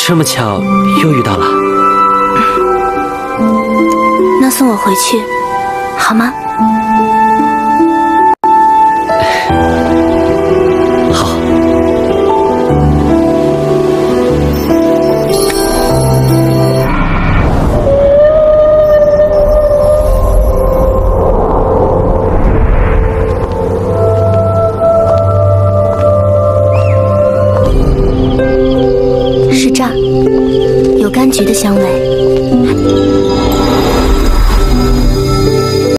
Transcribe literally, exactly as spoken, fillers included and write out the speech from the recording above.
这么巧又遇到了。 那送我回去，好吗？ 好。 是这儿，有柑橘的香味。